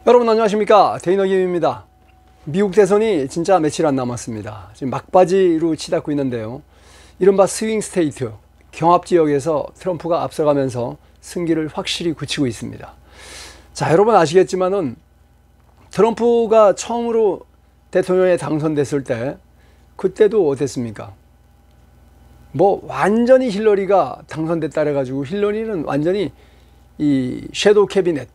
여러분 안녕하십니까, 데이너김입니다. 미국 대선이 진짜 며칠 안 남았습니다. 지금 막바지로 치닫고 있는데요, 이른바 스윙 스테이트 경합 지역에서 트럼프가 앞서가면서 승기를 확실히 굳히고 있습니다. 자, 여러분 아시겠지만은 트럼프가 처음으로 대통령에 당선됐을 때 그때도 어땠습니까? 뭐 완전히 힐러리가 당선됐다 그래가지고 힐러리는 완전히 이 섀도우 캐비넷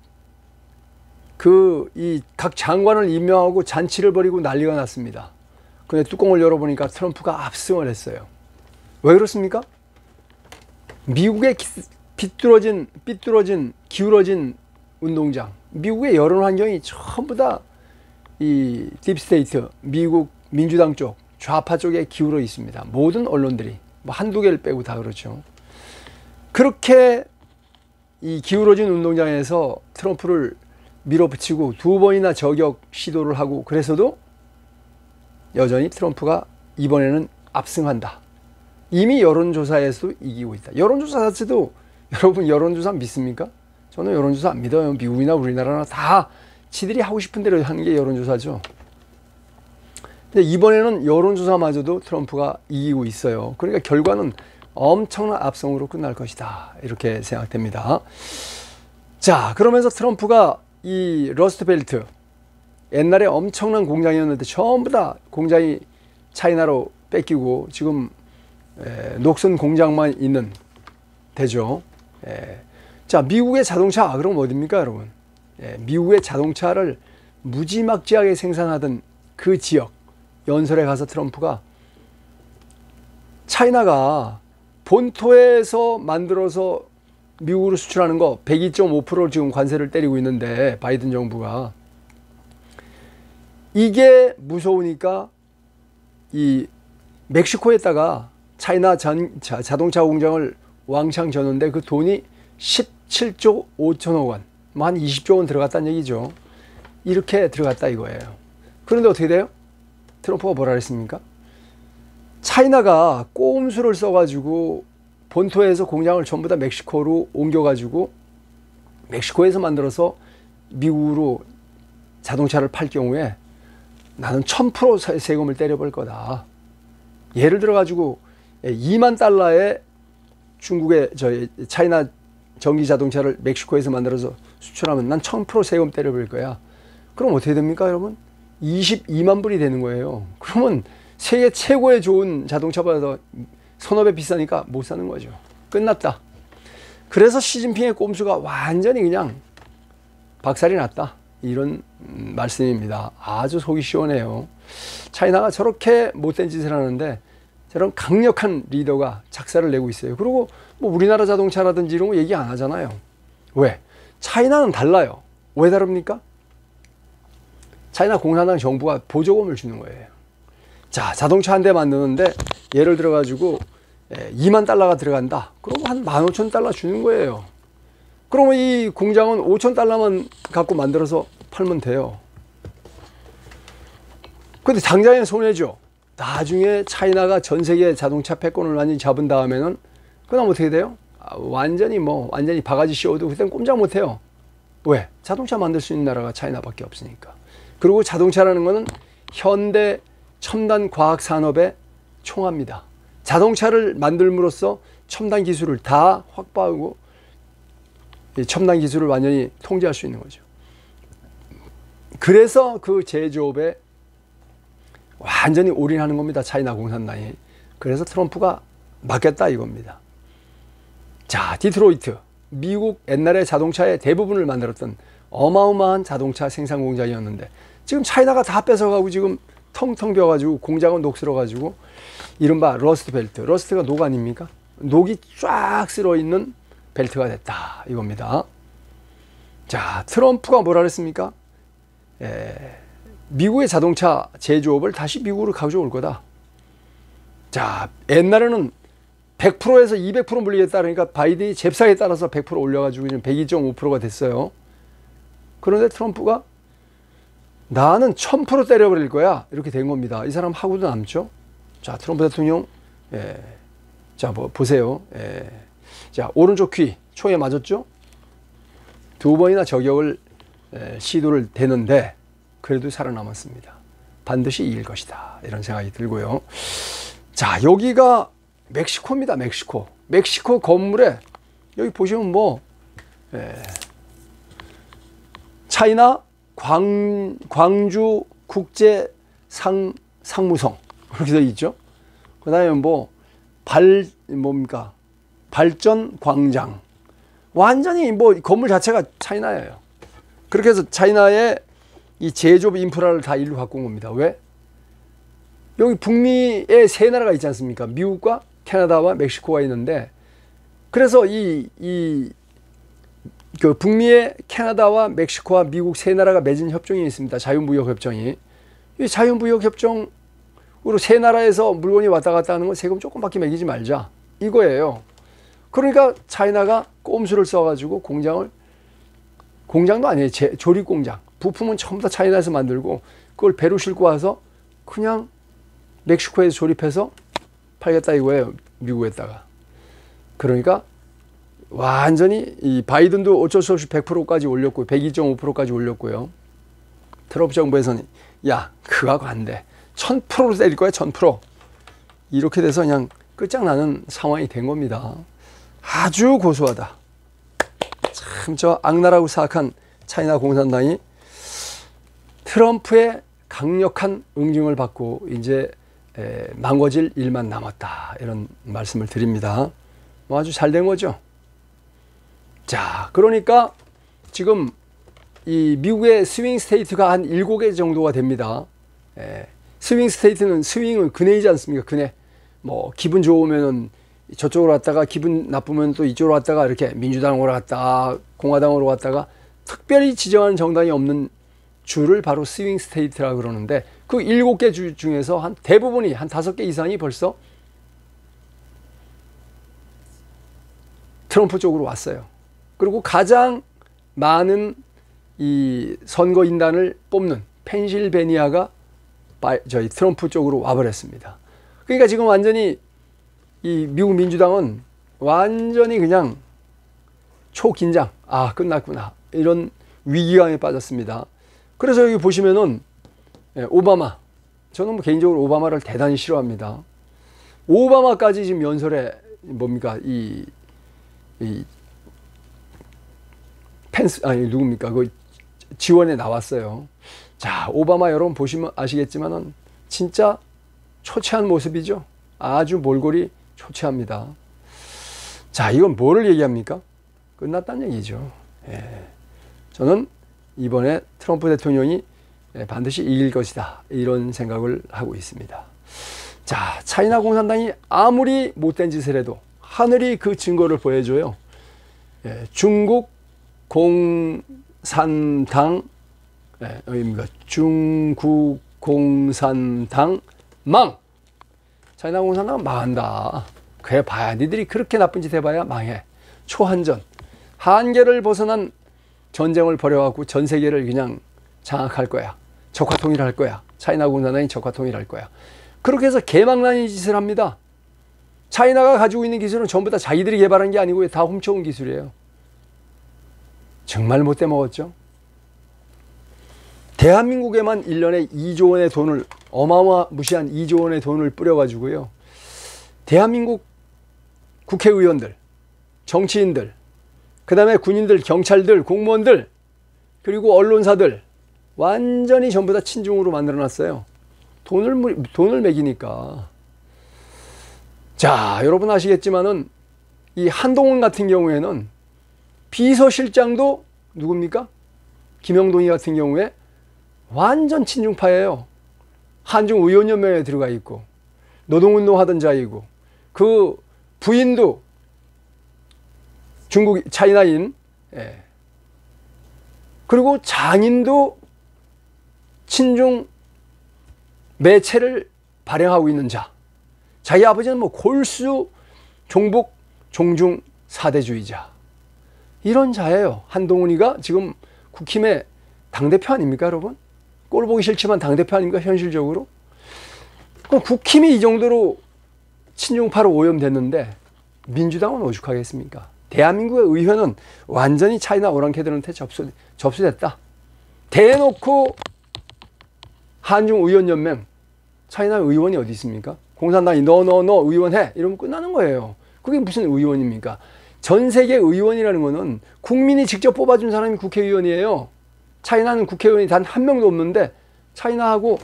이 각 장관을 임명하고 잔치를 벌이고 난리가 났습니다. 근데 뚜껑을 열어보니까 트럼프가 압승을 했어요. 왜 그렇습니까? 미국의 삐뚤어진 기울어진 운동장, 미국의 여론 환경이 전부 다 이 딥스테이트, 미국 민주당 쪽, 좌파 쪽에 기울어 있습니다. 모든 언론들이 뭐 한두 개를 빼고 다 그렇죠. 그렇게 이 기울어진 운동장에서 트럼프를 밀어붙이고 두 번이나 저격 시도를 하고, 그래서도 여전히 트럼프가 이번에는 압승한다. 이미 여론조사에서도 이기고 있다. 여론조사 자체도, 여러분 여론조사 믿습니까? 저는 여론조사 안 믿어요. 미국이나 우리나라나 다 지들이 하고 싶은 대로 하는 게 여론조사죠. 근데 이번에는 여론조사마저도 트럼프가 이기고 있어요. 그러니까 결과는 엄청난 압승으로 끝날 것이다, 이렇게 생각됩니다. 자, 그러면서 트럼프가 이 러스트벨트, 옛날에 엄청난 공장이었는데 전부 다 공장이 차이나로 뺏기고 지금 녹슨 공장만 있는 데죠. 자, 미국의 자동차, 그럼 어딥니까 여러분? 미국의 자동차를 무지막지하게 생산하던 그 지역 연설에 가서 트럼프가 차이나가 본토에서 만들어서 미국으로 수출하는 거 102.5%를 지금 관세를 때리고 있는데, 바이든 정부가 이게 무서우니까 이 멕시코에다가 차이나 자동차 공장을 왕창 졌는데 그 돈이 17조 5천억 원, 뭐 한 20조 원 들어갔다는 얘기죠. 이렇게 들어갔다 이거예요. 그런데 어떻게 돼요? 트럼프가 뭐라 그랬습니까? 차이나가 꼼수를 써가지고 본토에서 공장을 전부 다 멕시코로 옮겨가지고 멕시코에서 만들어서 미국으로 자동차를 팔 경우에 나는 1000% 세금을 때려볼 거다. 예를 들어가지고 2만 달러에 중국의 차이나 전기 자동차를 멕시코에서 만들어서 수출하면 난 1000% 세금 때려볼 거야. 그럼 어떻게 됩니까 여러분? 22만 불이 되는 거예요. 그러면 세계 최고의 좋은 자동차보다 서너 배 비싸니까 못 사는 거죠. 끝났다. 그래서 시진핑의 꼼수가 완전히 그냥 박살이 났다, 이런 말씀입니다. 아주 속이 시원해요. 차이나가 저렇게 못된 짓을 하는데 저런 강력한 리더가 작사를 내고 있어요. 그리고 뭐 우리나라 자동차라든지 이런 거 얘기 안 하잖아요. 왜? 차이나는 달라요. 왜 다릅니까? 차이나 공산당 정부가 보조금을 주는 거예요. 자, 자동차 한 대 만드는데 예를 들어 가지고 2만 달러가 들어간다. 그러면 한 15,000달러 주는 거예요. 그러면 이 공장은 5,000달러만 갖고 만들어서 팔면 돼요. 근데 당장에 손해죠. 나중에 차이나가 전 세계 자동차 패권을 완전히 잡은 다음에는 그다음 어떻게 돼요? 완전히 바가지 씌워도 그땐 꼼짝 못 해요. 왜? 자동차 만들 수 있는 나라가 차이나밖에 없으니까. 그리고 자동차라는 거는 현대 첨단 과학 산업의 총합니다. 자동차를 만들므로써 첨단 기술을 다 확보하고 첨단 기술을 완전히 통제할 수 있는 거죠. 그래서 그 제조업에 완전히 올인하는 겁니다, 차이나 공산당이. 그래서 트럼프가 막겠다 이겁니다. 자, 디트로이트, 미국 옛날에 자동차의 대부분을 만들었던 어마어마한 자동차 생산 공장이었는데 지금 차이나가 다 뺏어가고 지금 텅텅 비어가지고 공장은 녹슬어가지고 이른바 러스트 벨트, 러스트가 녹 아닙니까? 녹이 쫙 쓸어있는 벨트가 됐다 이겁니다. 자, 트럼프가 뭐라 그랬습니까? 미국의 자동차 제조업을 다시 미국으로 가져올 거다. 자, 옛날에는 100%에서 200% 물리겠다 그러니까 바이든이 잽싸게 따라서 100% 올려가지고 지금 102.5%가 됐어요. 그런데 트럼프가 나는 1000% 때려버릴 거야, 이렇게 된 겁니다. 이 사람 하고도 남죠. 자, 트럼프 대통령, 자, 뭐 보세요. 자, 오른쪽 귀 총에 맞았죠. 두 번이나 저격을 시도를 대는데 그래도 살아남았습니다. 반드시 이길 것이다. 이런 생각이 들고요. 자, 여기가 멕시코입니다. 멕시코. 멕시코 건물에 여기 보시면 뭐 차이나 광주 국제 상무성 그렇게 되어 있죠. 그다음에 뭐 뭡니까? 발전 광장. 완전히 뭐 건물 자체가 차이나예요. 그렇게 해서 차이나의 이 제조업 인프라를 다 일로 갖고 온 겁니다. 왜? 여기 북미에 세 나라가 있지 않습니까? 미국과 캐나다와 멕시코가 있는데, 그래서 그 북미의 캐나다와 멕시코와 미국 세 나라가 맺은 협정이 있습니다. 자유무역 협정이. 이 자유무역 협정으로 세 나라에서 물건이 왔다 갔다 하는 건 세금 조금밖에 매기지 말자. 이거예요. 그러니까 차이나가 꼼수를 써가지고 공장도 아니에요. 조립 공장. 부품은 전부 다 차이나에서 만들고 그걸 배로 싣고 와서 그냥 멕시코에서 조립해서 팔겠다 이거예요. 미국에다가. 그러니까 완전히 이 바이든도 어쩔 수 없이 100%까지 올렸고 102.5%까지 올렸고요. 트럼프 정부에서는 야 그거하고 안 돼. 1000%로 때릴 거야 1000%. 이렇게 돼서 그냥 끝장나는 상황이 된 겁니다. 아주 고소하다. 참 저 악랄하고 사악한 차이나 공산당이 트럼프의 강력한 응징을 받고 이제 망가질 일만 남았다. 이런 말씀을 드립니다. 뭐 아주 잘 된 거죠. 자, 그러니까 지금 이 미국의 스윙 스테이트가 한 7개 정도가 됩니다. 스윙 스테이트는 스윙은 근해이지 않습니까? 근해. 뭐 기분 좋으면은 저쪽으로 갔다가 기분 나쁘면 또 이쪽으로 갔다가 이렇게 민주당으로 갔다가 공화당으로 갔다가 특별히 지정하는 정당이 없는 주를 바로 스윙 스테이트라고 그러는데 그 7개 주 중에서 한 대부분이 한 5개 이상이 벌써 트럼프 쪽으로 왔어요. 그리고 가장 많은 이 선거인단을 뽑는 펜실베니아가 저희 트럼프 쪽으로 와버렸습니다. 그러니까 지금 완전히 이 미국 민주당은 완전히 그냥 초긴장, 아 끝났구나 이런 위기감에 빠졌습니다. 그래서 여기 보시면은 오바마, 저는 뭐 개인적으로 오바마를 대단히 싫어합니다. 오바마까지 지금 연설에 뭡니까 이 펜스 아니 누굽니까 그 지원에 나왔어요. 자, 오바마 여러분 보시면 아시겠지만은 진짜 초췌한 모습이죠. 아주 몰골이 초췌합니다. 자, 이건 뭐를 얘기합니까? 끝났다는 얘기죠. 저는 이번에 트럼프 대통령이 반드시 이길 것이다. 이런 생각을 하고 있습니다. 자, 차이나 공산당이 아무리 못된 짓을 해도 하늘이 그 증거를 보여줘요. 중국 공산당, 여기입니다. 중국 공산당 망! 차이나 공산당은 망한다. 그래 봐야 니들이 그렇게 나쁜 짓 해봐야 망해. 초한전. 한계를 벗어난 전쟁을 벌여갖고 전 세계를 그냥 장악할 거야. 적화통일할 거야. 차이나 공산당이 적화통일할 거야. 그렇게 해서 개망나니 짓을 합니다. 차이나가 가지고 있는 기술은 전부 다 자기들이 개발한 게 아니고 다 훔쳐온 기술이에요. 정말 못돼 먹었죠. 대한민국에만 1년에 2조 원의 돈을 어마어마무시한 2조 원의 돈을 뿌려가지고요. 대한민국 국회의원들, 정치인들, 그 다음에 군인들, 경찰들, 공무원들, 그리고 언론사들 완전히 전부 다 친중으로 만들어놨어요. 돈을 매기니까. 자, 여러분 아시겠지만은 이 한동훈 같은 경우에는 비서실장도 누굽니까? 김영동이 같은 경우에 완전 친중파예요. 한중의원연맹에 들어가 있고 노동운동 하던 자이고 그 부인도 중국 차이나인, 그리고 장인도 친중 매체를 발행하고 있는 자. 자기 아버지는 뭐 골수 종북 종중 사대주의자. 이런 자예요. 한동훈이가 지금 국힘의 당대표 아닙니까, 여러분? 꼴 보기 싫지만 당대표 아닙니까, 현실적으로? 그럼 국힘이 이 정도로 친중파로 오염됐는데 민주당은 오죽하겠습니까? 대한민국의 의회는 완전히 차이나 오랑캐들한테 접수됐다. 대놓고 한중의원연맹, 차이나 의원이 어디 있습니까? 공산당이 너 의원해 이러면 끝나는 거예요. 그게 무슨 의원입니까? 전 세계 의원이라는 거는 국민이 직접 뽑아준 사람이 국회의원이에요. 차이나는 국회의원이 단 한 명도 없는데 차이나하고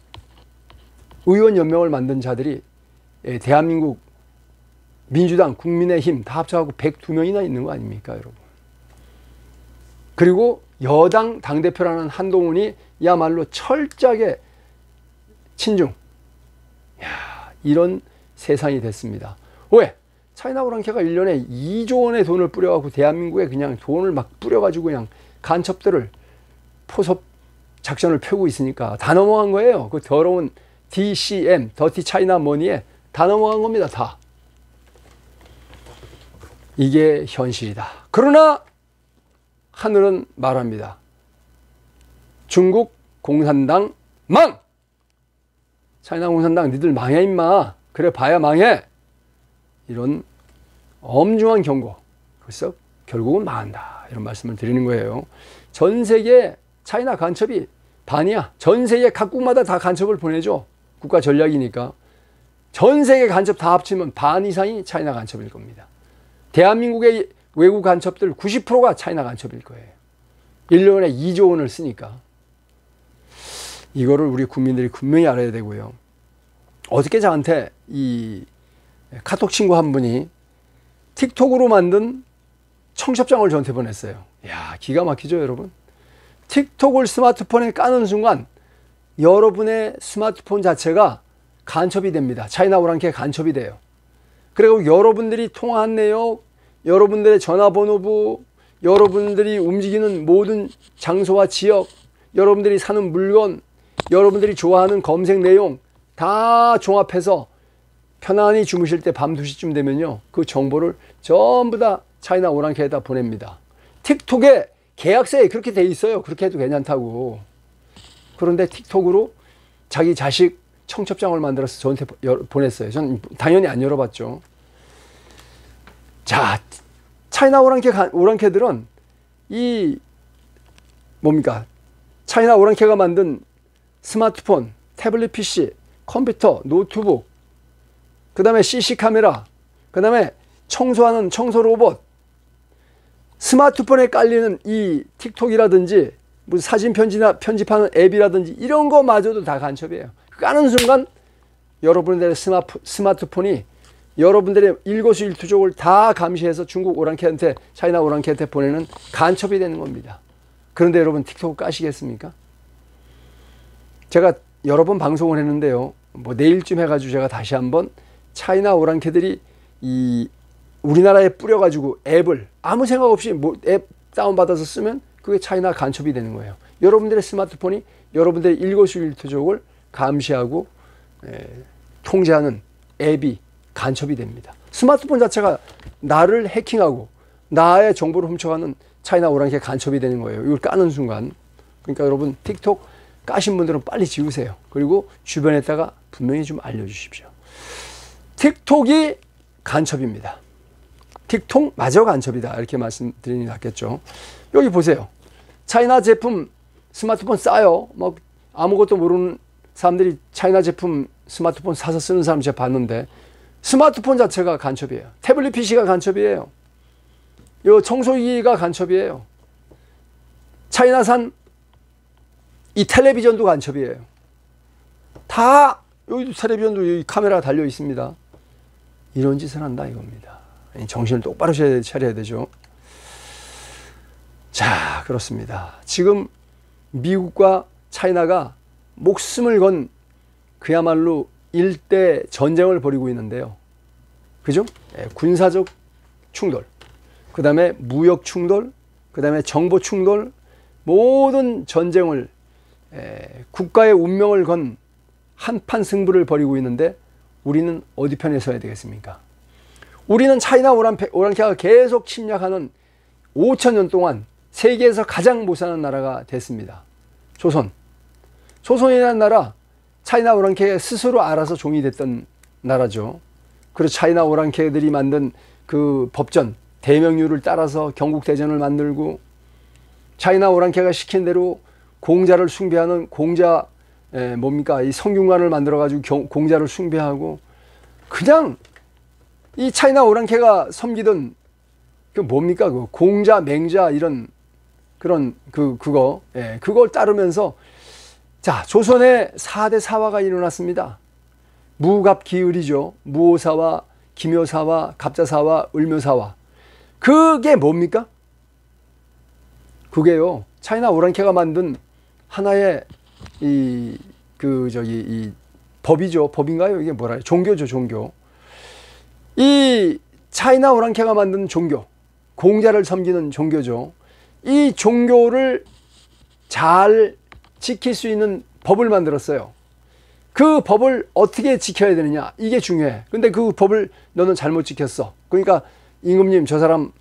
의원연맹을 만든 자들이 대한민국 민주당, 국민의힘 다 합쳐갖고 102명이나 있는 거 아닙니까, 여러분? 그리고 여당 당대표라는 한동훈이 야말로 철저하게 친중. 야, 이런 세상이 됐습니다. 왜? 차이나 오랑캐가 1년에 2조 원의 돈을 뿌려갖고 대한민국에 그냥 돈을 막 뿌려가지고 그냥 간첩들을 포섭 작전을 펴고 있으니까 다 넘어간 거예요. 그 더러운 DCM, 더티 차이나 머니에 다 넘어간 겁니다. 다. 이게 현실이다. 그러나 하늘은 말합니다. 중국 공산당 망! 차이나 공산당 니들 망해 임마. 그래 봐야 망해. 이런 엄중한 경고. 그래서 결국은 망한다. 이런 말씀을 드리는 거예요. 전 세계 차이나 간첩이 반이야. 전 세계 각국마다 다 간첩을 보내줘. 국가 전략이니까. 전 세계 간첩 다 합치면 반 이상이 차이나 간첩일 겁니다. 대한민국의 외국 간첩들 90%가 차이나 간첩일 거예요. 1년에 2조 원을 쓰니까. 이거를 우리 국민들이 분명히 알아야 되고요. 어저께 저한테 이 카톡 친구 한 분이 틱톡으로 만든 청첩장을 저한테 보냈어요. 이야, 기가 막히죠, 여러분? 틱톡을 스마트폰에 까는 순간 여러분의 스마트폰 자체가 간첩이 됩니다. 차이나 오랑캐 간첩이 돼요. 그리고 여러분들이 통화한 내역, 여러분들의 전화번호부, 여러분들이 움직이는 모든 장소와 지역, 여러분들이 사는 물건, 여러분들이 좋아하는 검색 내용 다 종합해서 편안히 주무실 때 밤 2시쯤 되면요, 그 정보를 전부 다 차이나 오랑캐에다 보냅니다. 틱톡에 계약서에 그렇게 돼 있어요. 그렇게 해도 괜찮다고. 그런데 틱톡으로 자기 자식 청첩장을 만들어서 저한테 보냈어요. 전 당연히 안 열어봤죠. 자, 차이나 오랑캐들은 이 뭡니까? 차이나 오랑캐가 만든 스마트폰, 태블릿 PC, 컴퓨터, 노트북, 그 다음에 CC 카메라, 그 다음에 청소하는 청소 로봇, 스마트폰에 깔리는 이 틱톡이라든지 무슨 사진 편집하는 앱이라든지 이런 거마저도 다 간첩이에요. 까는 순간 여러분들의 스마트폰이 여러분들의 일거수일투족을 다 감시해서 중국 오랑캐한테, 차이나 오랑캐한테 보내는 간첩이 되는 겁니다. 그런데 여러분 틱톡 까시겠습니까? 제가 여러 번 방송을 했는데요. 뭐 내일쯤 해가지고 제가 다시 한번 차이나 오랑캐들이 이 우리나라에 뿌려가지고 앱을 아무 생각 없이 뭐 앱 다운받아서 쓰면 그게 차이나 간첩이 되는 거예요. 여러분들의 스마트폰이 여러분들의 일거수일투족을 감시하고 통제하는 앱이 간첩이 됩니다. 스마트폰 자체가 나를 해킹하고 나의 정보를 훔쳐가는 차이나 오랑캐 간첩이 되는 거예요. 이걸 까는 순간. 그러니까 여러분 틱톡 까신 분들은 빨리 지우세요. 그리고 주변에다가 분명히 좀 알려주십시오. 틱톡이 간첩입니다. 틱톡 마저 간첩이다. 이렇게 말씀드리는 게 낫겠죠. 여기 보세요. 차이나 제품 스마트폰 싸요. 막 아무것도 모르는 사람들이 차이나 제품 스마트폰 사서 쓰는 사람 제가 봤는데 스마트폰 자체가 간첩이에요. 태블릿 PC가 간첩이에요. 요 청소기가 간첩이에요. 차이나산 이 텔레비전도 간첩이에요. 다 여기도 텔레비전도 여기 카메라가 달려 있습니다. 이런 짓을 한다 이겁니다. 정신을 똑바로 차려야 되죠. 자, 그렇습니다. 지금 미국과 차이나가 목숨을 건 그야말로 일대 전쟁을 벌이고 있는데요. 그죠? 군사적 충돌, 그 다음에 무역 충돌, 그 다음에 정보 충돌, 모든 전쟁을 국가의 운명을 건 한판 승부를 벌이고 있는데 우리는 어디 편에 서야 되겠습니까? 우리는 차이나 오랑캐가 계속 침략하는 5,000년 동안 세계에서 가장 못 사는 나라가 됐습니다. 조선. 조선이라는 나라, 차이나 오랑캐가 스스로 알아서 종이 됐던 나라죠. 그리고 차이나 오랑캐들이 만든 그 법전, 대명률을 따라서 경국대전을 만들고 차이나 오랑캐가 시킨 대로 공자를 숭배하는 공자 뭡니까? 이 성균관을 만들어 가지고 공자를 숭배하고 그냥 이 차이나 오랑캐가 섬기던 그 뭡니까? 그 공자, 맹자 이런 그런 그거 그걸 따르면서 자, 조선에 4대 사화가 일어났습니다. 무갑기을이죠. 무오사화, 기묘사화, 갑자사화, 을묘사화. 그게 뭡니까? 그게요. 차이나 오랑캐가 만든 하나의 이 법이죠. 법인가요? 이게 뭐라 해요? 종교죠, 종교. 이 차이나 오랑캐가 만든 종교, 공자를 섬기는 종교죠. 이 종교를 잘 지킬 수 있는 법을 만들었어요. 그 법을 어떻게 지켜야 되느냐, 이게 중요해. 근데 그 법을 너는 잘못 지켰어. 그러니까 임금님 저 사람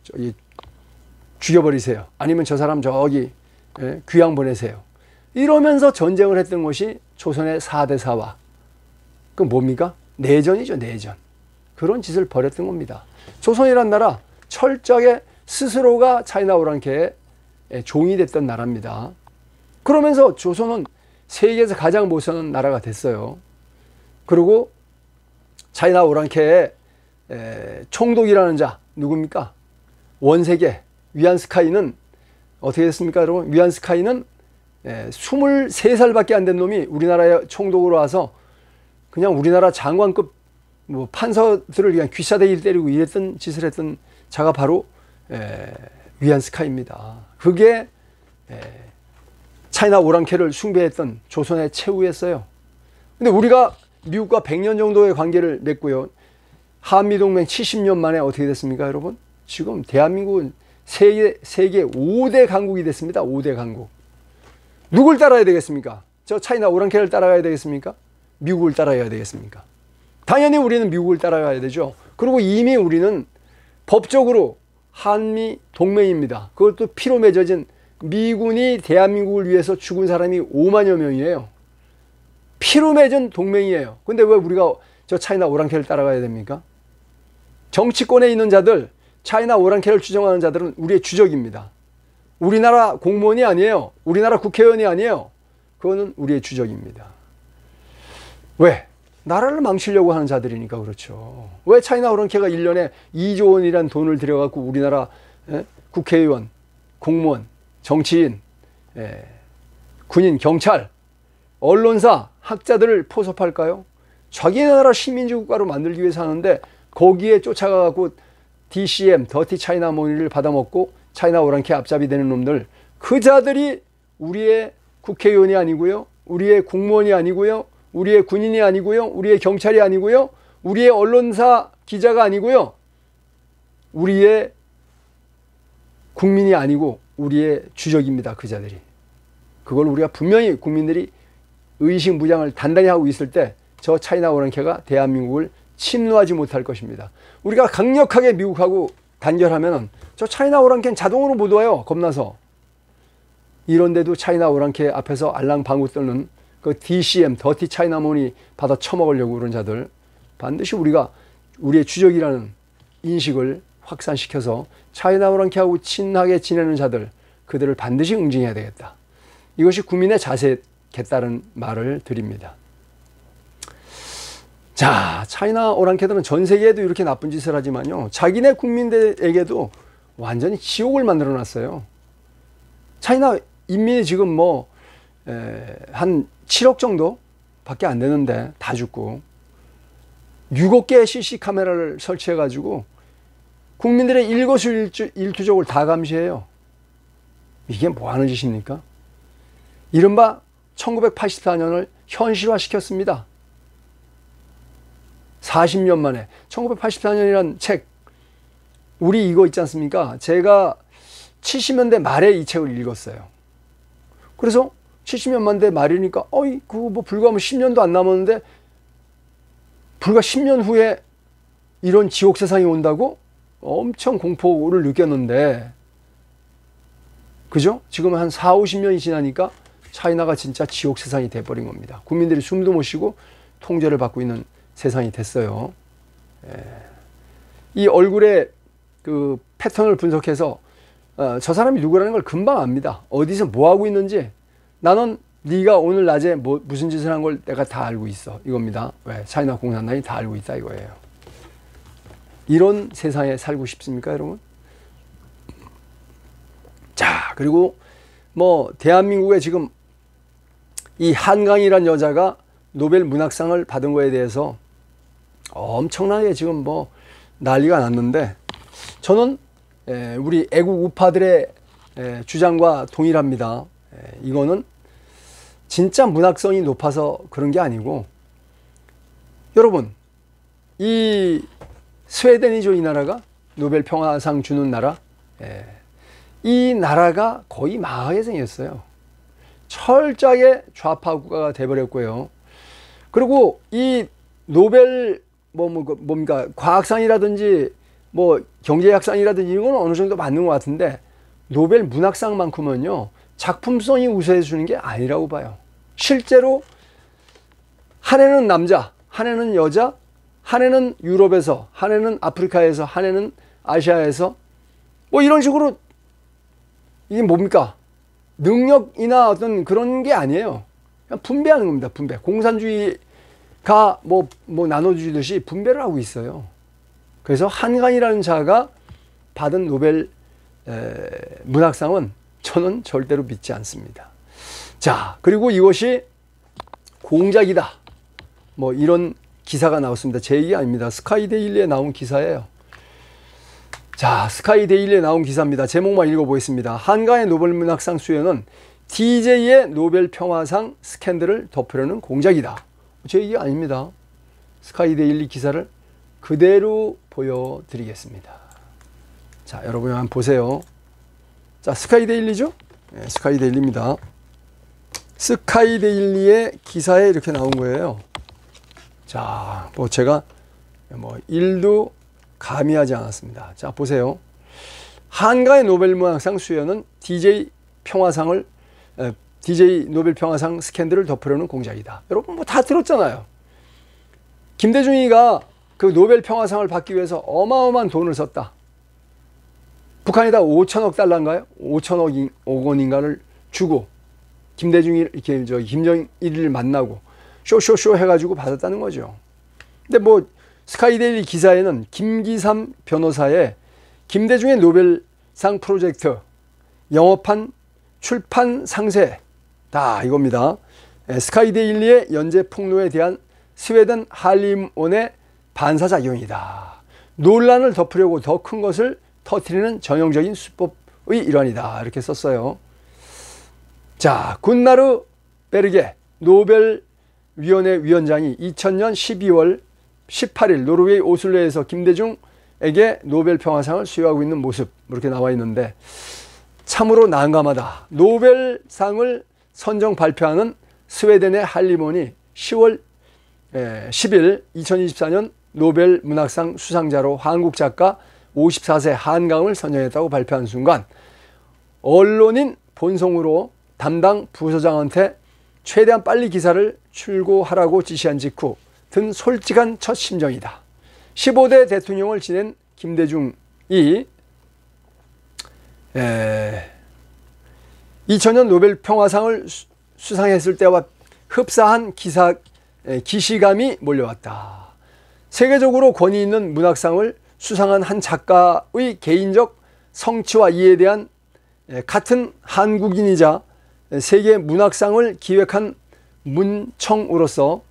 죽여버리세요. 아니면 저 사람 저기 귀양 보내세요. 이러면서 전쟁을 했던 것이 조선의 4대 사화. 그건 뭡니까? 내전이죠, 내전. 그런 짓을 벌였던 겁니다. 조선이란 나라 철저하게 스스로가 차이나 오랑캐의 종이 됐던 나라입니다. 그러면서 조선은 세계에서 가장 못사는 나라가 됐어요. 그리고 차이나 오랑캐의 총독이라는 자 누굽니까? 원세계 위안스카이는 어떻게 됐습니까, 여러분? 위안스카이는 23살밖에 안 된 놈이 우리나라의 총독으로 와서 그냥 우리나라 장관급 뭐 판서들을 그냥 귀싸대기를 때리고 이랬던 짓을 했던 자가 바로 위안스카이입니다. 그게 차이나 오랑캐를 숭배했던 조선의 최후였어요. 근데 우리가 미국과 100년 정도의 관계를 맺고요. 한미동맹 70년 만에 어떻게 됐습니까, 여러분? 지금 대한민국은 세계 5대 강국이 됐습니다. 5대 강국. 누굴 따라야 되겠습니까? 저 차이나 오랑캐를 따라가야 되겠습니까? 미국을 따라가야 되겠습니까? 당연히 우리는 미국을 따라가야 되죠. 그리고 이미 우리는 법적으로 한미 동맹입니다. 그것도 피로 맺어진 미군이 대한민국을 위해서 죽은 사람이 5만여 명이에요. 피로 맺은 동맹이에요. 근데 왜 우리가 저 차이나 오랑캐를 따라가야 됩니까? 정치권에 있는 자들, 차이나 오랑캐를 추종하는 자들은 우리의 주적입니다. 우리나라 공무원이 아니에요. 우리나라 국회의원이 아니에요. 그거는 우리의 주적입니다. 왜? 나라를 망치려고 하는 자들이니까 그렇죠. 왜 차이나 오랑캐가 1년에 2조 원이란 돈을 들여갖고 우리나라 국회의원, 공무원, 정치인, 군인, 경찰, 언론사, 학자들을 포섭할까요? 자기 나라 식민지 국가로 만들기 위해서 하는데 거기에 쫓아가갖고 DCM, 더티 차이나 머니를 받아먹고 차이나 오랑캐 앞잡이 되는 놈들, 그 자들이 우리의 국회의원이 아니고요, 우리의 공무원이 아니고요, 우리의 군인이 아니고요, 우리의 경찰이 아니고요, 우리의 언론사 기자가 아니고요, 우리의 국민이 아니고 우리의 주적입니다. 그 자들이. 그걸 우리가 분명히 국민들이 의식무장을 단단히 하고 있을 때 저 차이나 오랑캐가 대한민국을 침노하지 못할 것입니다. 우리가 강력하게 미국하고 단결하면 저 차이나 오랑캐는 자동으로 못 와요. 겁나서. 이런데도 차이나 오랑캐 앞에서 알랑방구 떠는 그 DCM, 더티 차이나몬이 받아 처먹으려고 그런 자들, 반드시 우리가 우리의 주적이라는 인식을 확산시켜서 차이나 오랑캐하고 친하게 지내는 자들, 그들을 반드시 응징해야 되겠다. 이것이 국민의 자세겠다는 말을 드립니다. 자, 차이나 오랑캐들은 전 세계에도 이렇게 나쁜 짓을 하지만요, 자기네 국민들에게도 완전히 지옥을 만들어 놨어요. 차이나 인민이 지금 뭐 한 7억 정도 밖에 안 되는데 다 죽고 6억 개의 CC 카메라를 설치해 가지고 국민들의 일거수일투족을 다 감시해요. 이게 뭐 하는 짓입니까? 이른바 1984년을 현실화 시켰습니다. 40년 만에. 1984년이란 책, 우리 이거 있지 않습니까? 제가 70년대 말에 이 책을 읽었어요. 그래서 70년대 말이니까 그거 뭐 불과 10년도 안 남았는데 불과 10년 후에 이런 지옥 세상이 온다고 엄청 공포를 느꼈는데, 그죠? 지금 한 4, 50년이 지나니까 차이나가 진짜 지옥 세상이 돼버린 겁니다. 국민들이 숨도 못 쉬고 통제를 받고 있는 세상이 됐어요. 이 얼굴의 그 패턴을 분석해서 저 사람이 누구라는 걸 금방 압니다. 어디서 뭐 하고 있는지, 나는 네가 오늘 낮에 무슨 짓을 한 걸 내가 다 알고 있어. 이겁니다. 왜? 차이나 공산당이 다 알고 있다 이거예요. 이런 세상에 살고 싶습니까, 여러분? 자, 그리고 뭐 대한민국에 지금 이 한강이란 여자가 노벨 문학상을 받은 거에 대해서 엄청나게 지금 뭐 난리가 났는데, 저는 우리 애국 우파들의 주장과 동일합니다. 이거는 진짜 문학성이 높아서 그런 게 아니고, 여러분, 이 스웨덴이죠, 이 나라가 노벨 평화상 주는 나라. 이 나라가 거의 망하게 생겼어요. 철저하게 좌파 국가가 돼버렸고요. 그리고 이 노벨 뭡니까 과학상이라든지 뭐 경제학상이라든지 이건 어느 정도 맞는 것 같은데, 노벨 문학상만큼은요 작품성이 우세해 주는 게 아니라고 봐요. 실제로 한 해는 남자, 한 해는 여자, 한 해는 유럽에서, 한 해는 아프리카에서, 한 해는 아시아에서, 뭐 이런 식으로, 이게 뭡니까? 능력이나 어떤 그런 게 아니에요. 그냥 분배하는 겁니다. 분배. 공산주의가 뭐 나눠주듯이 분배를 하고 있어요. 그래서 한강이라는 자가 받은 노벨 문학상은 저는 절대로 믿지 않습니다. 자, 그리고 이것이 공작이다, 뭐 이런 기사가 나왔습니다. 제 얘기 아닙니다. 스카이데일리에 나온 기사예요. 자, 스카이데일리에 나온 기사입니다. 제목만 읽어보겠습니다. 한강의 노벨 문학상 수여는 DJ의 노벨 평화상 스캔들을 덮으려는 공작이다. 제 얘기 아닙니다. 스카이데일리 기사를 그대로 보여드리겠습니다. 자, 여러분 한번 보세요. 자, 스카이데일리죠? 네, 스카이데일리입니다. 스카이데일리의 기사에 이렇게 나온 거예요. 자, 뭐 제가 뭐 일도 감히 하지 않았습니다. 자, 보세요. 한가의 노벨 문학상 수여는 DJ 노벨 평화상 스캔들을 덮으려는 공작이다. 여러분 뭐 다 들었잖아요. 김대중이가 그 노벨 평화상을 받기 위해서 어마어마한 돈을 썼다. 북한에다 5천억 달러인가요? 5천억 원인가를 주고 김대중이 이렇게 김정일을 만나고 쇼쇼쇼 해가지고 받았다는 거죠. 근데 뭐 스카이데일리 기사에는 김기삼 변호사의 김대중의 노벨상 프로젝트 영업한 출판 상세다 이겁니다. 스카이데일리의 연재 폭로에 대한 스웨덴 한림원의 반사작용이다. 논란을 덮으려고 더 큰 것을 터뜨리는 전형적인 수법의 일환이다. 이렇게 썼어요. 자, 군나르 베르게 노벨위원회 위원장이 2000년 12월 18일 노르웨이 오슬로에서 김대중에게 노벨 평화상을 수여하고 있는 모습, 이렇게 나와 있는데 참으로 난감하다. 노벨상을 선정 발표하는 스웨덴의 한림원이 10월 10일 2024년 노벨 문학상 수상자로 한국 작가 54세 한강을 선정했다고 발표한 순간 언론인 본성으로 담당 부서장한테 최대한 빨리 기사를 출고하라고 지시한 직후 든 솔직한 첫 심정이다. 15대 대통령을 지낸 김대중이 2000년 노벨 평화상을 수상했을 때와 흡사한 기시감이 몰려왔다. 세계적으로 권위 있는 문학상을 수상한 한 작가의 개인적 성취와 이에 대한 같은 한국인이자 세계 문학상을 기획한 문청으로서의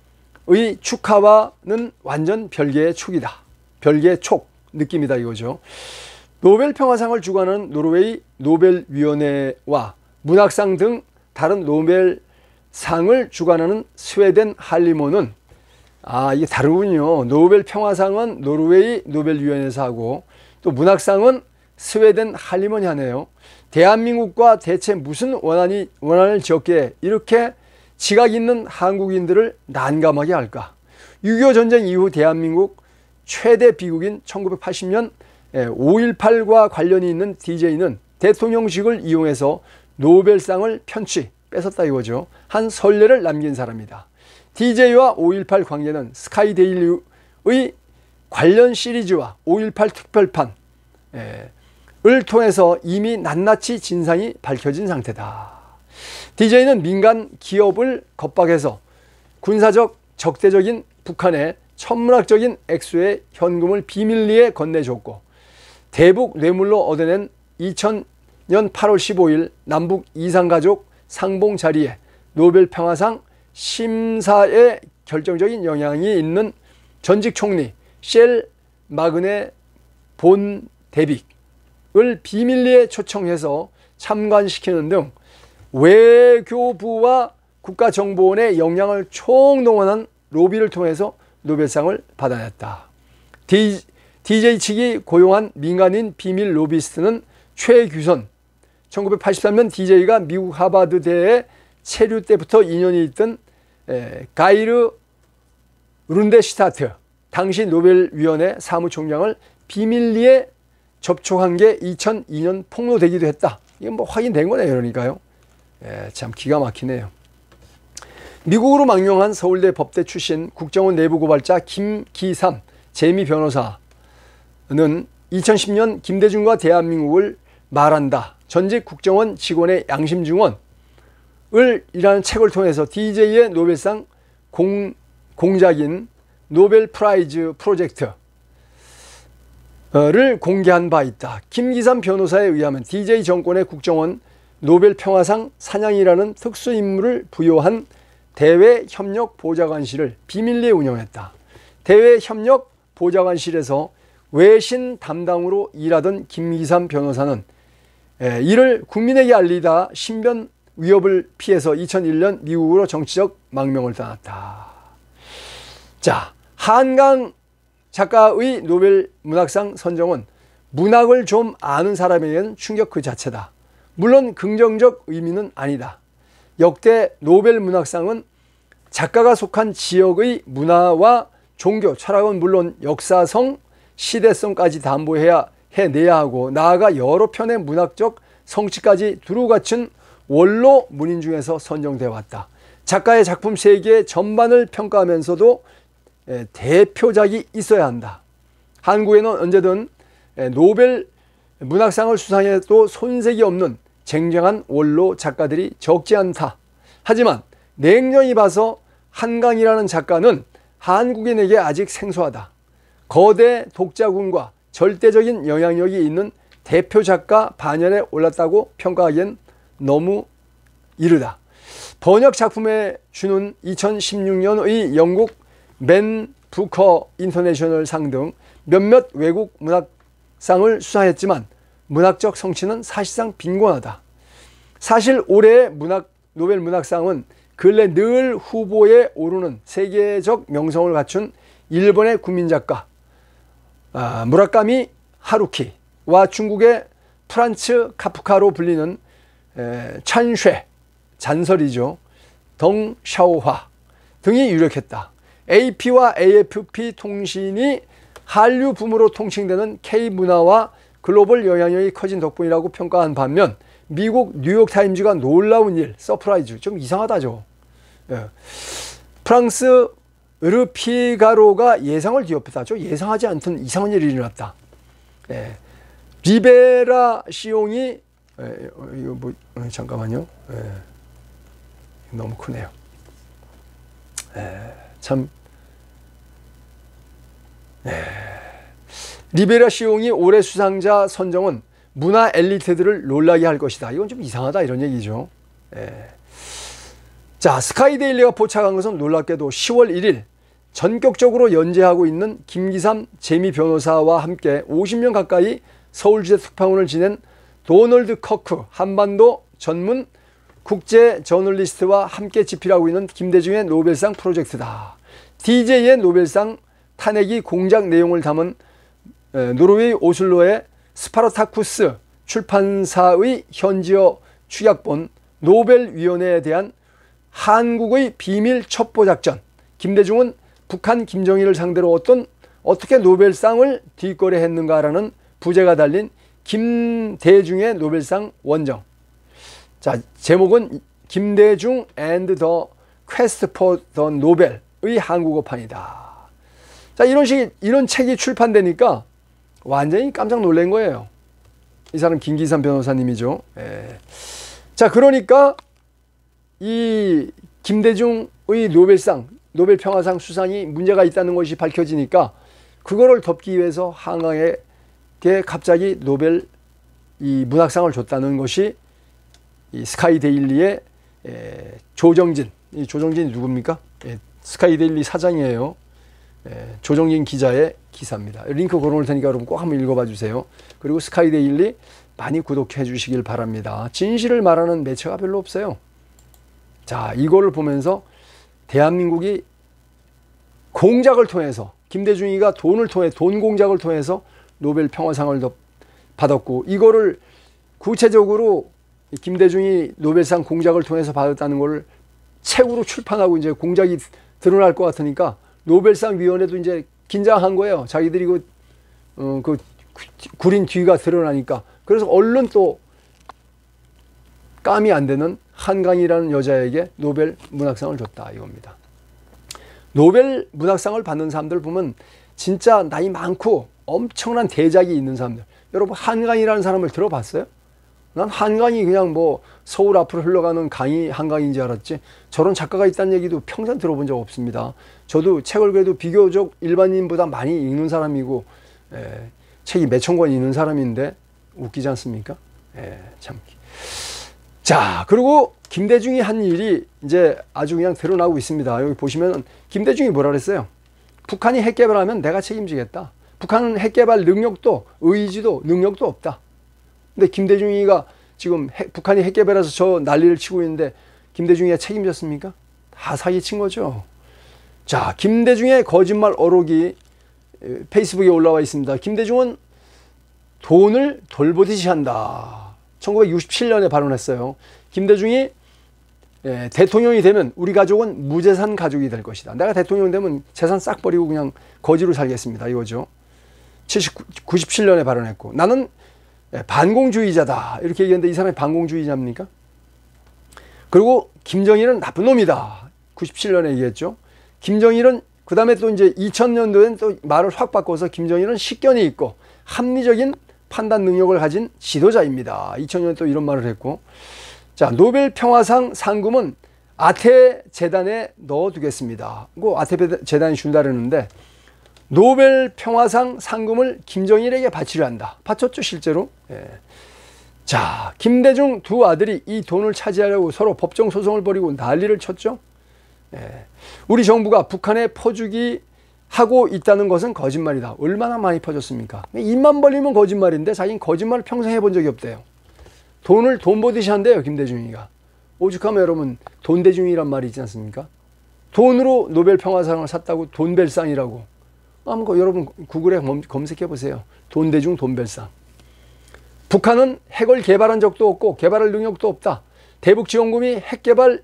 축하와는 완전 별개의 촉이다. 별개의 촉 느낌이다 이거죠. 노벨 평화상을 주관하는 노르웨이 노벨위원회와 문학상 등 다른 노벨상을 주관하는 스웨덴 한림원은 이게 다르군요. 노벨 평화상은 노르웨이 노벨위원회에서 하고 또 문학상은 스웨덴 한림원이 하네요. 대한민국과 대체 무슨 원한을 지었기에 이렇게 지각 있는 한국인들을 난감하게 할까? 6.25 전쟁 이후 대한민국 최대 비극인 1980년 5.18과 관련이 있는 DJ는 대통령직을 이용해서 노벨상을 편취, 뺏었다 이거죠. 한 선례를 남긴 사람이다. DJ와 5.18 관계는 스카이데일리의 관련 시리즈와 5.18 특별판을 통해서 이미 낱낱이 진상이 밝혀진 상태다. DJ는 민간 기업을 겁박해서 군사적 적대적인 북한에 천문학적인 액수의 현금을 비밀리에 건네줬고 대북 뇌물로 얻어낸 2000년 8월 15일 남북 이산가족 상봉 자리에 노벨 평화상 심사에 결정적인 영향이 있는 전직 총리 셸 마그네 본 데빅을 비밀리에 초청해서 참관시키는 등 외교부와 국가정보원의 역량을 총동원한 로비를 통해서 노벨상을 받아냈다. DJ 측이 고용한 민간인 비밀 로비스트는 최규선, 1983년 DJ가 미국 하버드대에 체류 때부터 인연이 있던 가이르 룬데슈타트 당시 노벨위원회 사무총장을 비밀리에 접촉한 게 2002년 폭로되기도 했다. 이건 뭐 확인된 거네요. 그러니까요. 참 기가 막히네요. 미국으로 망명한 서울대 법대 출신 국정원 내부 고발자 김기삼 재미 변호사는 2010년 김대중과 대한민국을 말한다. 전직 국정원 직원의 양심 증언을 이라는 책을 통해서 DJ의 노벨상 공작인 노벨 프라이즈 프로젝트를 공개한 바 있다. 김기삼 변호사에 의하면 DJ 정권의 국정원 노벨 평화상 사냥이라는 특수임무를 부여한 대외협력보좌관실을 비밀리에 운영했다. 대외협력보좌관실에서 외신 담당으로 일하던 김기삼 변호사는 이를 국민에게 알리다 신변 위협을 피해서 2001년 미국으로 정치적 망명을 떠났다. 자, 한강 작가의 노벨 문학상 선정은 문학을 좀 아는 사람에게는 충격 그 자체다. 물론 긍정적 의미는 아니다. 역대 노벨 문학상은 작가가 속한 지역의 문화와 종교, 철학은 물론 역사성, 시대성까지 담보해내야 하고 나아가 여러 편의 문학적 성취까지 두루 갖춘 원로 문인 중에서 선정되어 왔다. 작가의 작품 세계 전반을 평가하면서도 대표작이 있어야 한다. 한국에는 언제든 노벨 문학상을 수상해도 손색이 없는 쟁쟁한 원로 작가들이 적지 않다. 하지만 냉정히 봐서 한강이라는 작가는 한국인에게 아직 생소하다. 거대 독자군과 절대적인 영향력이 있는 대표 작가 반열에 올랐다고 평가하기엔 너무 이르다. 번역 작품에 주는 2016년의 영국 맨 부커 인터내셔널 상 등 몇몇 외국 문학상을 수상했지만 문학적 성취는 사실상 빈곤하다. 사실 올해의 노벨 문학상은 근래 늘 후보에 오르는 세계적 명성을 갖춘 일본의 국민작가 무라카미 하루키와 중국의 프란츠 카프카로 불리는 찬쉐 잔설이죠. 덩샤오화 등이 유력했다. AP와 AFP 통신이 한류 붐으로 통칭되는 K문화와 글로벌 영향력이 커진 덕분이라고 평가한 반면 미국 뉴욕타임즈가 놀라운 일, 서프라이즈, 좀 이상하다죠. 프랑스 르피가로가 예상을 뒤엎었다. 예상하지 않던 이상한 일이 일어났다. 리베라 시옹이 이거 뭐 잠깐만요. 너무 크네요. 참. 리베라 시옹이 올해 수상자 선정은 문화 엘리트들을 놀라게 할 것이다. 이건 좀 이상하다 이런 얘기죠. 자, 스카이데일리가 포착한 것은 놀랍게도 10월 1일 전격적으로 연재하고 있는 김기삼 재미 변호사와 함께 50년 가까이 서울지대 특파원을 지낸 도널드 커크 한반도 전문 국제 저널리스트와 함께 집필하고 있는 김대중의 노벨상 프로젝트다. DJ의 노벨상 탄핵이 공작 내용을 담은 노르웨이 오슬로의 스파르타쿠스 출판사의 현지어 축약본 노벨위원회에 대한 한국의 비밀 첩보작전. 김대중은 북한 김정일을 상대로 어떻게 노벨상을 뒷거래했는가라는 부제가 달린 김대중의 노벨상 원정. 자, 제목은 김대중 and the Quest for the Nobel의 한국어판이다. 자, 이런 책이 출판되니까 완전히 깜짝 놀란 거예요. 이 사람 김기삼 변호사님이죠. 자, 그러니까 이 김대중의 노벨상, 노벨 평화상 수상이 문제가 있다는 것이 밝혀지니까 그거를 덮기 위해서 한강에게 갑자기 노벨 이 문학상을 줬다는 것이 이 스카이데일리의 조정진, 이 조정진이 누굽니까? 스카이데일리 사장이에요. 조정진 기자의 기사입니다. 링크 걸어놓을 테니까 여러분 꼭 한번 읽어봐 주세요. 그리고 스카이데일리 많이 구독해 주시길 바랍니다. 진실을 말하는 매체가 별로 없어요. 자, 이거를 보면서 대한민국이 공작을 통해서, 김대중이가 돈을 통해, 돈 공작을 통해서 노벨 평화상을 받았고, 이거를 구체적으로 김대중이 노벨상 공작을 통해서 받았다는 걸 책으로 출판하고 이제 공작이 드러날 것 같으니까 노벨상 위원회도 이제 긴장한 거예요. 자기들이 그 구린 뒤가 드러나니까. 그래서 얼른 또 깜이 안 되는 한강이라는 여자에게 노벨 문학상을 줬다 이겁니다. 노벨 문학상을 받는 사람들 보면 진짜 나이 많고 엄청난 대작이 있는 사람들. 여러분 한강이라는 사람을 들어봤어요? 난 한강이 그냥 뭐 서울 앞으로 흘러가는 강이 한강인 줄 알았지 저런 작가가 있다는 얘기도 평생 들어본 적 없습니다. 저도 책을 그래도 비교적 일반인보다 많이 읽는 사람이고 책이 몇천 권 읽는 사람인데 웃기지 않습니까? 참. 자, 그리고 김대중이 한 일이 이제 아주 그냥 드러나고 있습니다. 여기 보시면 김대중이 뭐라 그랬어요? 북한이 핵 개발하면 내가 책임지겠다. 북한은 핵 개발 능력도 의지도 능력도 없다. 근데 김대중이가 지금 북한이 핵 개발해서 저 난리를 치고 있는데 김대중이가 책임졌습니까? 다 사기친 거죠. 자, 김대중의 거짓말 어록이 페이스북에 올라와 있습니다. 김대중은 돈을 돌보듯이 한다. 1967년에 발언했어요. 김대중이 대통령이 되면 우리 가족은 무재산 가족이 될 것이다. 내가 대통령 되면 재산 싹 버리고 그냥 거지로 살겠습니다. 이거죠. 97년에 발언했고 나는 반공주의자다. 이렇게 얘기했는데 이 사람이 반공주의자입니까? 그리고 김정일은 나쁜 놈이다. 97년에 얘기했죠. 김정일은 그 다음에 또 이제 2000년도엔 또 말을 확 바꿔서 김정일은 식견이 있고 합리적인 판단 능력을 가진 지도자입니다. 2000년에 또 이런 말을 했고. 자, 노벨 평화상 상금은 아태 재단에 넣어두겠습니다. 그 아태 재단이 준다 그러는데 노벨 평화상 상금을 김정일에게 바치려 한다. 바쳤죠, 실제로. 자, 김대중 두 아들이 이 돈을 차지하려고 서로 법정 소송을 벌이고 난리를 쳤죠. 우리 정부가 북한에 퍼주기 하고 있다는 것은 거짓말이다. 얼마나 많이 퍼졌습니까? 입만 벌리면 거짓말인데 자기는 거짓말을 평생 해본 적이 없대요. 돈을 돈 보듯이 한대요, 김대중이가. 오죽하면 여러분 돈대중이란 말이 있지 않습니까? 돈으로 노벨 평화상을 샀다고 돈벨상이라고. 한번 여러분 구글에 검색해 보세요. 돈대중 돈벨상. 북한은 핵을 개발한 적도 없고 개발할 능력도 없다. 대북지원금이 핵 개발로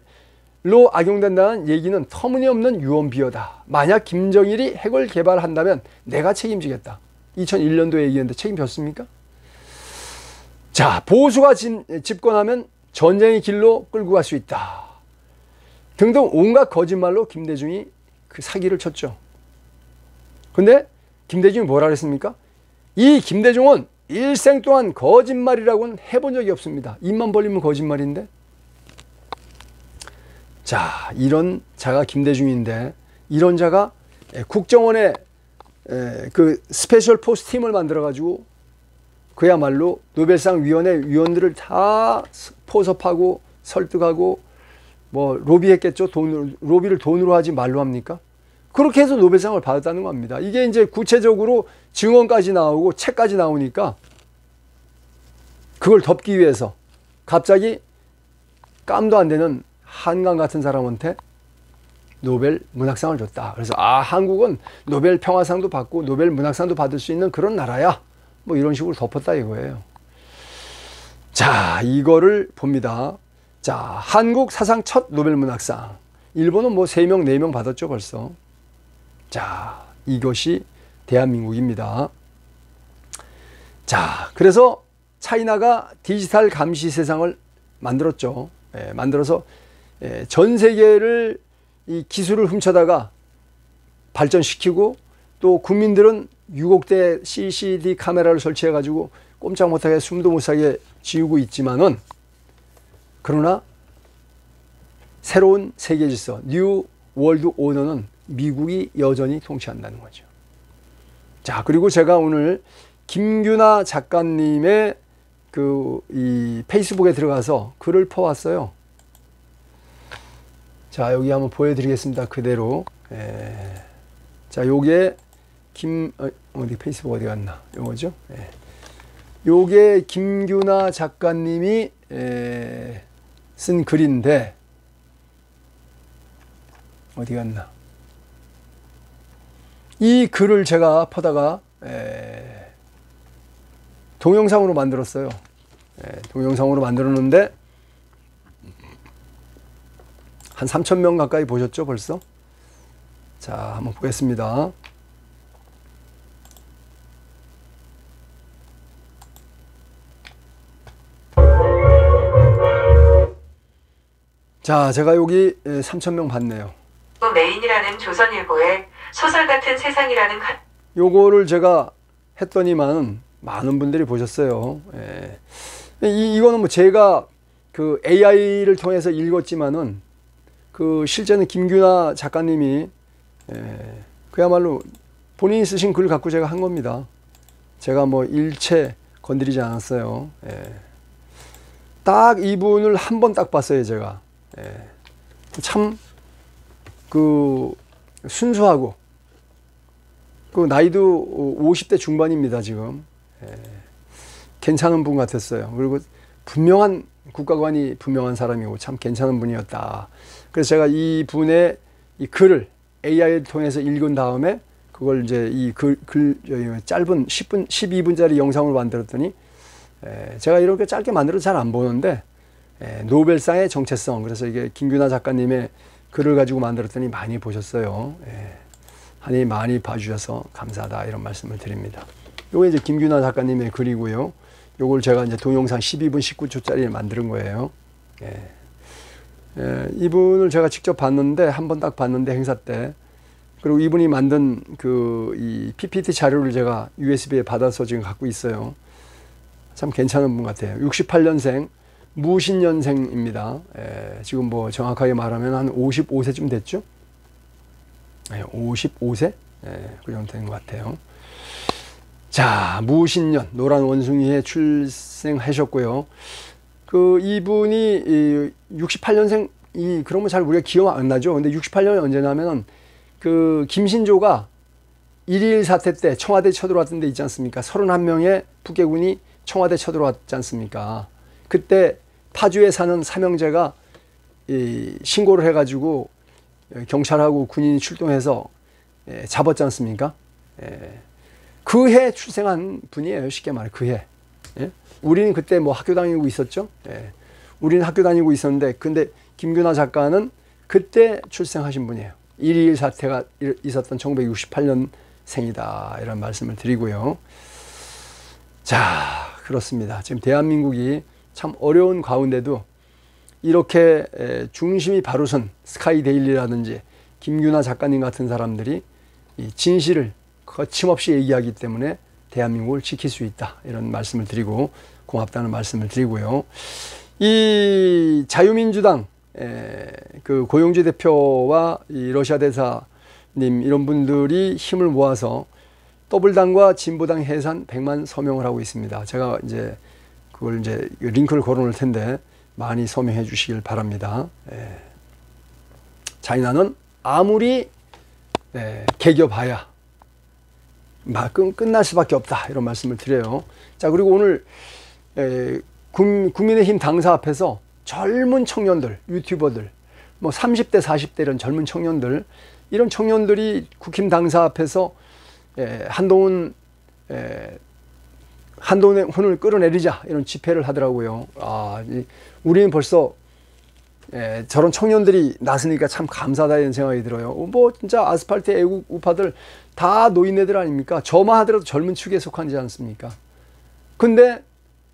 악용된다는 얘기는 터무니없는 유언비어다. 만약 김정일이 핵을 개발한다면 내가 책임지겠다. 2001년도에 얘기했는데 책임졌습니까? 자, 보수가 집권하면 전쟁의 길로 끌고 갈 수 있다. 등등 온갖 거짓말로 김대중이 그 사기를 쳤죠. 근데 김대중이 뭐라 그랬습니까? 이 김대중은 일생 동안 거짓말이라고는 해본 적이 없습니다. 입만 벌리면 거짓말인데. 자, 이런 자가 김대중인데 이런 자가 국정원에 그 스페셜 포스 팀을 만들어 가지고 그야말로 노벨상 위원회 위원들을 다 포섭하고 설득하고 뭐 로비했겠죠. 로비를 돈으로 하지 말로 합니까? 그렇게 해서 노벨상을 받았다는 겁니다. 이게 이제 구체적으로 증언까지 나오고 책까지 나오니까 그걸 덮기 위해서 갑자기 깜도 안 되는 한강 같은 사람한테 노벨 문학상을 줬다. 그래서 한국은 노벨 평화상도 받고 노벨 문학상도 받을 수 있는 그런 나라야. 뭐 이런 식으로 덮었다 이거예요. 자, 이거를 봅니다. 자, 한국 사상 첫 노벨 문학상. 일본은 뭐 3명, 4명 받았죠 벌써. 자, 이것이 대한민국입니다. 자, 그래서 차이나가 디지털 감시 세상을 만들었죠. 만들어서 전 세계를 이 기술을 훔쳐다가 발전시키고 또 국민들은 6억대 CCD 카메라를 설치해 가지고 꼼짝 못하게 숨도 못 쉬게 지우고 있지만은 그러나 새로운 세계 질서, 뉴 월드 오너는 미국이 여전히 통치한다는 거죠. 자, 그리고 제가 오늘 김규나 작가님의 이 페이스북에 들어가서 글을 퍼왔어요. 자, 여기 한번 보여드리겠습니다. 그대로. 자, 요게 어디 페이스북 어디 갔나? 요거죠? 요게 김규나 작가님이 쓴 글인데 어디 갔나? 이 글을 제가 퍼다가 동영상으로 만들었어요. 동영상으로 만들었는데 한 3,000명 가까이 보셨죠, 벌써? 자, 한번 보겠습니다. 자, 제가 여기 3,000명 봤네요. 메인이라는 조선일보의 소설 같은 세상이라는 요거를 제가 했더니만 많은 분들이 보셨어요. 이거는 뭐 제가 그 AI를 통해서 읽었지만은 실제는 김규나 작가님이 그야말로 본인이 쓰신 글 갖고 제가 한 겁니다. 제가 뭐 일체 건드리지 않았어요. 딱 이분을 한 번 딱 봤어요, 제가. 참 순수하고 나이도 50대 중반입니다, 지금. 괜찮은 분 같았어요. 그리고 분명한 국가관이 분명한 사람이고 참 괜찮은 분이었다. 그래서 제가 이 분의 이 글을 AI를 통해서 읽은 다음에 그걸 이제 이 짧은 10분, 12분짜리 영상을 만들었더니 제가 이렇게 짧게 만들어도 잘 안 보는데 노벨상의 정체성, 그래서 이게 김규나 작가님의 글을 가지고 만들었더니 많이 보셨어요. 하니 많이 봐주셔서 감사하다 이런 말씀을 드립니다. 요게 이제 김규나 작가님의 글이고요. 요걸 제가 이제 동영상 12분 19초짜리 만드는 거예요. 이분을 제가 직접 봤는데 한 번 딱 봤는데 행사 때, 그리고 이분이 만든 이 PPT 자료를 제가 USB에 받아서 지금 갖고 있어요. 참 괜찮은 분 같아요. 68년생 무신년생입니다. 지금 뭐 정확하게 말하면 한 55세쯤 됐죠? 55세? 그 정도 된 것 같아요. 자, 무신년, 노란 원숭이에 출생하셨고요. 이분이 68년생, 그러면 잘 우리가 기억 안 나죠? 근데 68년이 언제냐면은 김신조가 1.21 사태 때 청와대 쳐들어왔던 데 있지 않습니까? 31명의 북괴군이 청와대 쳐들어왔지 않습니까? 그때 파주에 사는 삼형제가 신고를 해가지고 경찰하고 군인이 출동해서 잡았지 않습니까? 그 해 출생한 분이에요. 쉽게 말해 그 해. 우리는 그때 뭐 학교 다니고 있었죠. 우리는 학교 다니고 있었는데, 근데 김규나 작가는 그때 출생하신 분이에요. 1.21 사태가 있었던 1968년생이다 이런 말씀을 드리고요. 자, 그렇습니다. 지금 대한민국이 참 어려운 가운데도 이렇게 중심이 바로 선 스카이데일리라든지 김규나 작가님 같은 사람들이 이 진실을 거침없이 얘기하기 때문에 대한민국을 지킬 수 있다 이런 말씀을 드리고 고맙다는 말씀을 드리고요. 이 자유민주당 고용주 대표와 이 러시아 대사님 이런 분들이 힘을 모아서 더블당과 진보당 해산 100만 서명을 하고 있습니다. 제가 이제 그걸 이제 링크를 걸어놓을 텐데 많이 서명해 주시길 바랍니다. 자이나는 아무리 개겨봐야 끝날 수밖에 없다 이런 말씀을 드려요. 자, 그리고 오늘 국민의힘 당사 앞에서 젊은 청년들, 유튜버들, 뭐 30대, 40대 이런 젊은 청년들, 이런 청년들이 국힘 당사 앞에서 한동훈의 혼을 끌어내리자 이런 집회를 하더라고요. 우리는 벌써 저런 청년들이 나서니까 참 감사하다 이런 생각이 들어요. 뭐 진짜 아스팔트 애국 우파들 다 노인네들 아닙니까? 저만 하더라도 젊은 축에 속하지 않습니까? 근데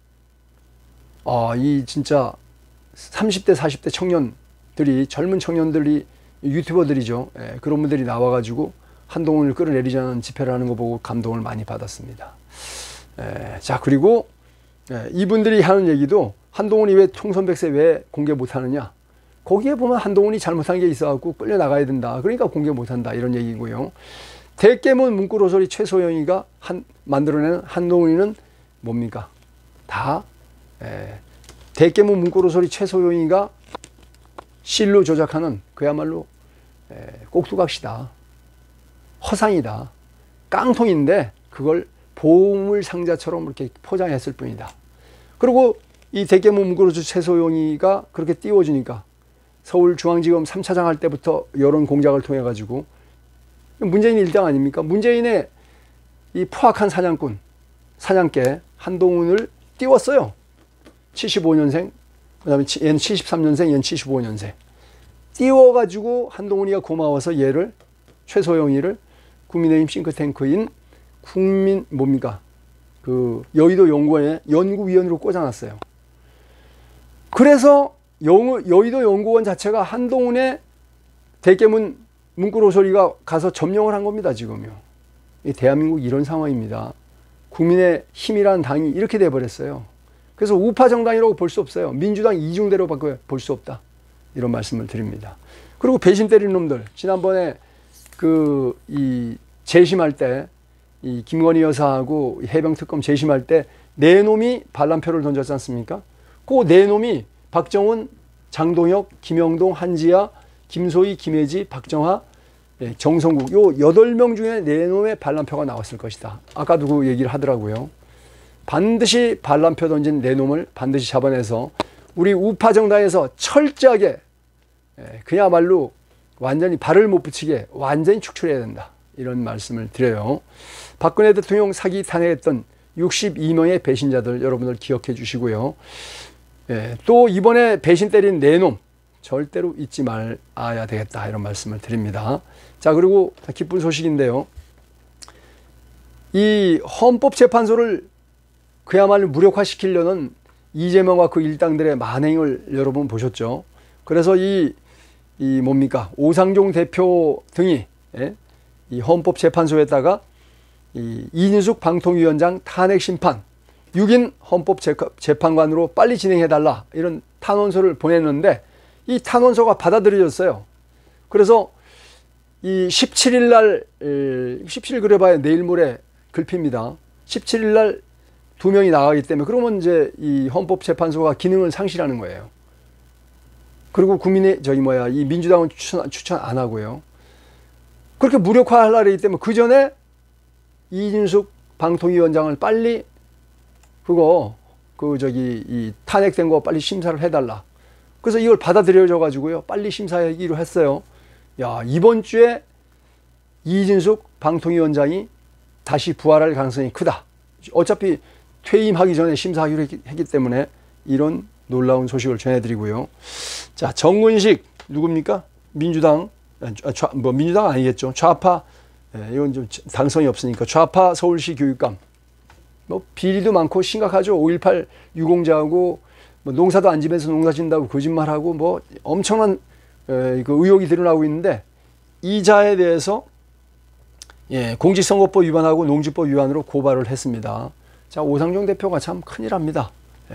이 진짜 30대 40대 청년들이, 젊은 청년들이 유튜버들이죠. 그런 분들이 나와가지고 한동훈을 끌어내리자는 집회를 하는 거 보고 감동을 많이 받았습니다. 자, 그리고 이분들이 하는 얘기도 한동훈이 왜 총선백세 왜 공개 못하느냐, 거기에 보면 한동훈이 잘못한 게 있어갖고 끌려나가야 된다. 그러니까 공개 못한다. 이런 얘기고요. 대깨문 문구로소리 최소영이가 만들어내는 한동훈이는 뭡니까? 다 대깨문 문구로소리 최소영이가 실로 조작하는 그야말로 꼭두각시다. 허상이다. 깡통인데 그걸 보물 상자처럼 이렇게 포장했을 뿐이다. 그리고 이 대깨문 문구로소리 최소영이가 그렇게 띄워주니까 서울중앙지검 3차장 할 때부터 여론 공작을 통해 가지고 문재인 일당 아닙니까? 문재인의 이 포악한 사냥개 한동훈을 띄웠어요. 75년생, 그 다음에 얘는 73년생, 얘는 75년생. 띄워가지고 한동훈이가 고마워서 얘를, 최소영이를 국민의힘 싱크탱크인 여의도 연구원에 연구위원으로 꽂아놨어요. 그래서 여의도 연구원 자체가 한동훈의 대깨문 문구로소리가 가서 점령을 한 겁니다, 지금요. 대한민국 이런 상황입니다. 국민의 힘이라는 당이 이렇게 돼버렸어요. 그래서 우파 정당이라고 볼 수 없어요. 민주당 이중대로 볼 수 없다. 이런 말씀을 드립니다. 그리고 배신 때리는 놈들. 지난번에 재심할 때, 이 김건희 여사하고 해병특검 재심할 때, 네 놈이 반란표를 던졌지 않습니까? 그 네 놈이 박정훈, 장동혁, 김영동, 한지아, 김소희, 김혜지, 박정하, 정성국 요 8명 중에 4놈의 반란표가 나왔을 것이다. 아까도 그 얘기를 하더라고요. 반드시 반란표 던진 4놈을 반드시 잡아내서 우리 우파 정당에서 철저하게 그야말로 완전히 발을 못 붙이게 완전히 축출해야 된다. 이런 말씀을 드려요. 박근혜 대통령 사기 탄핵했던 62명의 배신자들 여러분들 기억해 주시고요. 또 이번에 배신 때린 4놈 절대로 잊지 말아야 되겠다. 이런 말씀을 드립니다. 자, 그리고 기쁜 소식인데요. 이 헌법재판소를 그야말로 무력화시키려는 이재명과 그 일당들의 만행을 여러분 보셨죠. 그래서 오상종 대표 등이 이 헌법재판소에다가 이인숙 방통위원장 탄핵심판 6인 헌법재판관으로 빨리 진행해달라 이런 탄원서를 보냈는데 이 탄원서가 받아들여졌어요. 그래서 이 17일 날, 17일 그래봐야 내일 모레 글핍니다. 17일 날 2명이 나가기 때문에 그러면 이제 이 헌법재판소가 기능을 상실하는 거예요. 그리고 이 민주당은 추천 안 하고요. 그렇게 무력화하려고 하기 때문에 그 전에 이진숙 방통위원장을 빨리 이 탄핵된 거 빨리 심사를 해달라. 그래서 이걸 받아들여져 가지고요. 빨리 심사하기로 했어요. 야, 이번 주에 이진숙 방통위원장이 다시 부활할 가능성이 크다. 어차피 퇴임하기 전에 심사하기로 했기 때문에 이런 놀라운 소식을 전해드리고요. 자, 정근식 누굽니까? 민주당 아니겠죠. 좌파, 이건 좀 당성이 없으니까 좌파 서울시 교육감. 비리도 많고 심각하죠. 5.18 유공자하고 농사도 안 지면서 농사 짓는다고 거짓말하고 엄청난 그 의혹이 드러나고 있는데 이 자에 대해서 공직선거법 위반하고 농지법 위반으로 고발을 했습니다. 자, 오상종 대표가 참 큰일 합니다.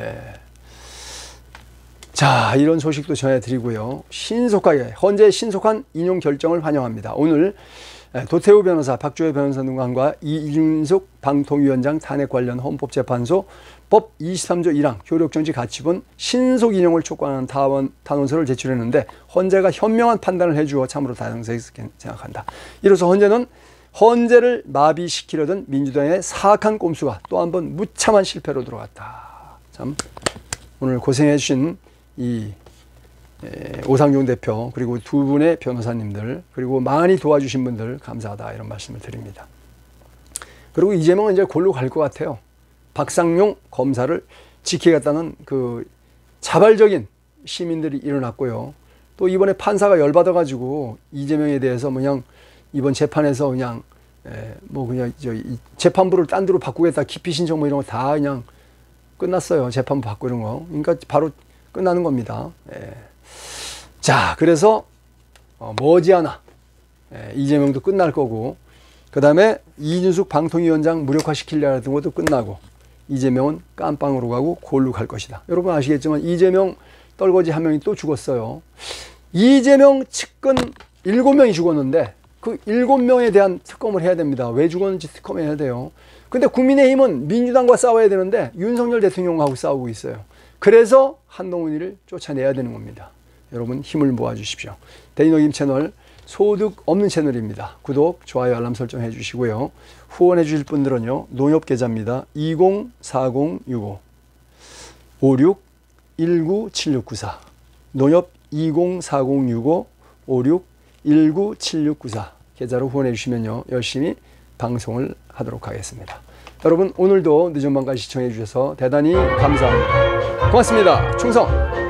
자, 이런 소식도 전해드리고요. 헌재의 신속한 인용 결정을 환영합니다. 오늘 도태우 변호사, 박주혜 변호사 등과 이준석 방통위원장 탄핵 관련 헌법재판소 법 23조 1항 효력정지 가치본 신속 인용을 촉구하는 탄원서를 제출했는데 헌재가 현명한 판단을 해주어 참으로 다행스럽게 생각한다. 이로써 헌재를 마비시키려던 민주당의 사악한 꼼수가 또 한 번 무참한 실패로 들어갔다. 참 오늘 고생해 주신 오상종 대표 그리고 두 분의 변호사님들 그리고 많이 도와주신 분들 감사하다 이런 말씀을 드립니다. 그리고 이재명은 이제 골로 갈 것 같아요. 박상용 검사를 지키겠다는 그 자발적인 시민들이 일어났고요. 또 이번에 판사가 열받아가지고 이재명에 대해서 이번 재판에서 재판부를 딴 데로 바꾸겠다 기피 신청 이런 거 다 그냥 끝났어요. 재판부 바꾸는 거. 그러니까 바로 끝나는 겁니다. 자, 그래서 머지않아 이재명도 끝날 거고 그 다음에 이준숙 방통위원장 무력화시키려는 것도 끝나고 이재명은 깜빵으로 가고 골로 갈 것이다. 여러분 아시겠지만 이재명 떨거지 한 명이 또 죽었어요. 이재명 측근 7명이 죽었는데 그 7명에 대한 특검을 해야 됩니다. 왜 죽었는지 특검해야 돼요. 근데 국민의힘은 민주당과 싸워야 되는데 윤석열 대통령하고 싸우고 있어요. 그래서 한동훈이를 쫓아내야 되는 겁니다. 여러분 힘을 모아주십시오. 대인어김 채널 소득 없는 채널입니다. 구독, 좋아요, 알람 설정해 주시고요. 후원해 주실 분들은요. 농협계좌입니다. 204065 56197694 농협 204065 56197694 계좌로 후원해 주시면요. 열심히 방송을 하도록 하겠습니다. 여러분 오늘도 늦은 밤까지 시청해 주셔서 대단히 감사합니다. 고맙습니다. 충성!